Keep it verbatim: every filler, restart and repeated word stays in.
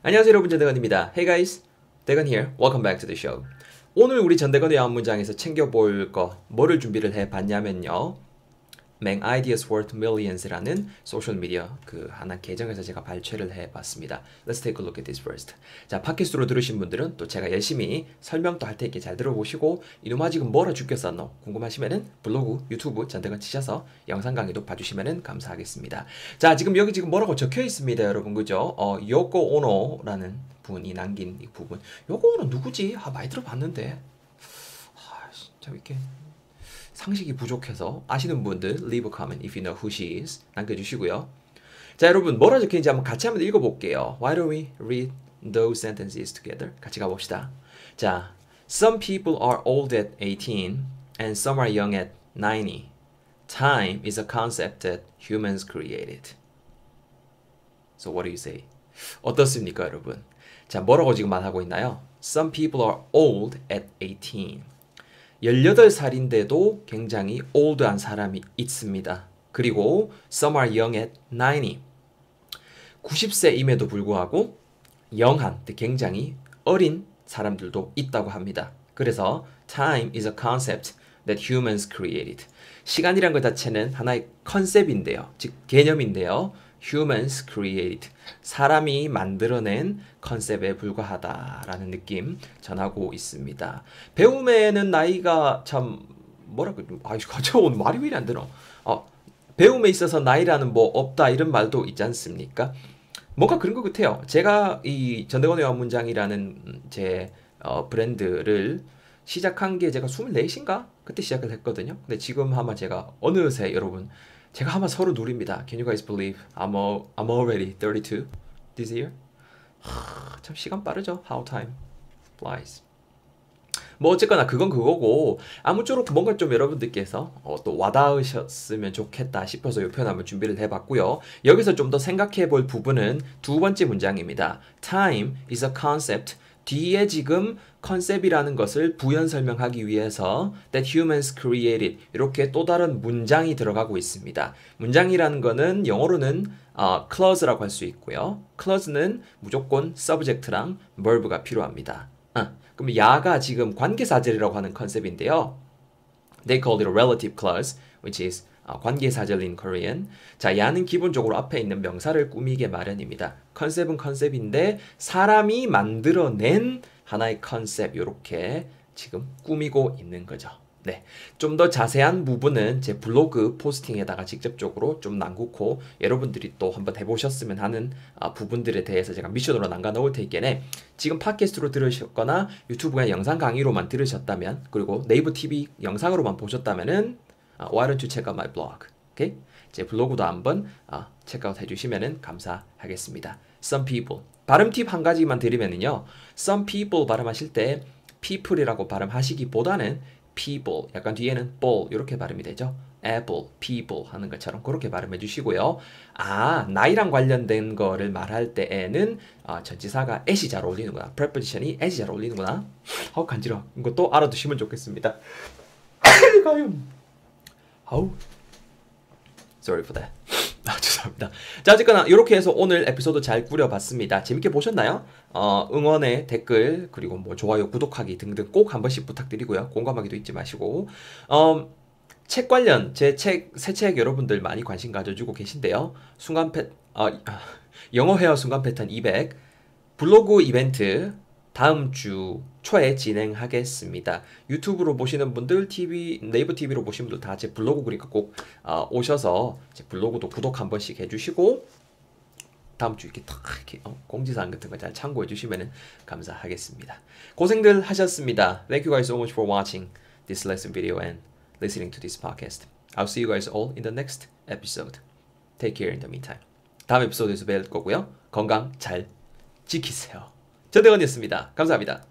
안녕하세요 여러분, 전대건입니다. Hey guys, 대건 here. Welcome back to the show. 오늘 우리 전대건의 영어 문장에서 챙겨볼 거 뭐를 준비를 해봤냐면요, Make Ideas Worth Millions라는 소셜미디어 그 하나 계정에서 제가 발췌를 해봤습니다. Let's take a look at this first. 자, 팟캐스트로 들으신 분들은 또 제가 열심히 설명도 할 테니까 잘 들어보시고, 이놈아 지금 뭐라 죽겠었노 궁금하시면은 블로그, 유튜브 전대건 치셔서 영상 강의도 봐주시면은 감사하겠습니다. 자, 지금 여기 지금 뭐라고 적혀 있습니다, 여러분, 그죠? 어, 요코 오노라는 분이 남긴 이 부분. 요코 오노 누구지? 아, 많이 들어봤는데. 아, 진짜 이렇게 상식이 부족해서 아시는 분들 leave a comment if you know who she is 남겨주시고요. 자, 여러분 뭐라 적혀있는지 한번 같이 한번 읽어볼게요. Why don't we read those sentences together? 같이 가봅시다. 자, Some people are old at eighteen and some are young at ninety. Time is a concept that humans created. So what do you say? 어떻습니까, 여러분? 자, 뭐라고 지금 말하고 있나요? Some people are old at eighteen. 열여덟 살인데도 굉장히 ol드한 사람이 있습니다. 그리고 some are young at ninety. 구십 세임에도 불구하고 영한, 굉장히 어린 사람들도 있다고 합니다. 그래서 time is a concept that humans created. 시간이란 것 자체는 하나의 컨셉인데요. 즉 개념인데요. humans created. 사람이 만들어낸 컨셉에 불과하다라는 느낌 전하고 있습니다. 배움에는 나이가 참 뭐랄까, 아이씨, 저 오늘 말이 왜 이리 안 되노? 어, 배움에 있어서 나이라는 뭐 없다 이런 말도 있지 않습니까? 뭔가 그런 것 같아요. 제가 이 전대건의 영어 문장이라는 제 어, 브랜드를 시작한 게 제가 스물넷인가? 그때 시작을 했거든요. 근데 지금 아마 제가 어느새 여러분 제가 아마 서른 둘입니다. Can you guys believe I'm, all, I'm already thirty-two this year? 하, 참 시간 빠르죠. How time flies. 뭐 어쨌거나 그건 그거고, 아무쪼록 뭔가 좀 여러분들께서 어, 또 와닿으셨으면 좋겠다 싶어서 이 표현 한번 준비를 해봤고요. 여기서 좀 더 생각해 볼 부분은 두 번째 문장입니다. Time is a concept. 뒤에 지금 컨셉이라는 것을 부연 설명하기 위해서 that humans created 이렇게 또 다른 문장이 들어가고 있습니다. 문장이라는 거는 영어로는 어, clause라고 할 수 있고요. clause는 무조건 subject랑 verb가 필요합니다. 어, 그럼 야가 지금 관계사절이라고 하는 컨셉인데요. They call it a relative clause, which is 어, 관계사절 in Korean. 자, 야는 기본적으로 앞에 있는 명사를 꾸미게 마련입니다. 컨셉은 컨셉인데 사람이 만들어낸 하나의 컨셉, 이렇게 지금 꾸미고 있는 거죠. 네, 좀 더 자세한 부분은 제 블로그 포스팅에다가 직접적으로 좀 남기고 여러분들이 또 한번 해보셨으면 하는 어, 부분들에 대해서 제가 미션으로 남겨 놓을 테니까 지금 팟캐스트로 들으셨거나 유튜브나 영상 강의로만 들으셨다면, 그리고 네이버 티비 영상으로만 보셨다면은 uh, why don't you check out my blog? Okay? 제 블로그도 한번 uh, 체크아웃 해주시면 감사하겠습니다. Some people. 발음 팁 한 가지만 드리면은요. Some people 발음하실 때 people이라고 발음하시기보다는 people, 약간 뒤에는 ball 이렇게 발음이 되죠. apple, people 하는 것처럼 그렇게 발음해 주시고요. 아, 나이랑 관련된 거를 말할 때에는 어, 전치사가 at이 잘 어울리는구나. preposition이 at이 잘 어울리는구나. 어, 간지러워. 이것도 알아두시면 좋겠습니다. 아우, sorry for that. 아, 죄송합니다. 자, 어쨌거나 이렇게 해서 오늘 에피소드 잘 꾸려봤습니다. 재밌게 보셨나요? 어, 응원의 댓글, 그리고 뭐 좋아요, 구독하기 등등 꼭 한 번씩 부탁드리고요. 공감하기도 잊지 마시고, 어, 책 관련 제 책, 새 책 여러분들 많이 관심 가져주고 계신데요. 순간 패, 어, 영어 회화 순간 패턴 이백 블로그 이벤트 다음 주 초에 진행하겠습니다. 유튜브로 보시는 분들, 티비, 네이버 티비로 보시는 분들 다 제 블로그 그러니까 꼭 어, 오셔서 제 블로그도 구독 한 번씩 해주시고 다음 주 이렇게 탁 이렇게 어, 공지사항 같은 거 잘 참고해 주시면 감사하겠습니다. 고생들 하셨습니다. Thank you guys so much for watching this lesson video and listening to this podcast. I'll see you guys all in the next episode. Take care in the meantime. 다음 에피소드에서 뵐 거고요. 건강 잘 지키세요. 전대건이었습니다. 감사합니다.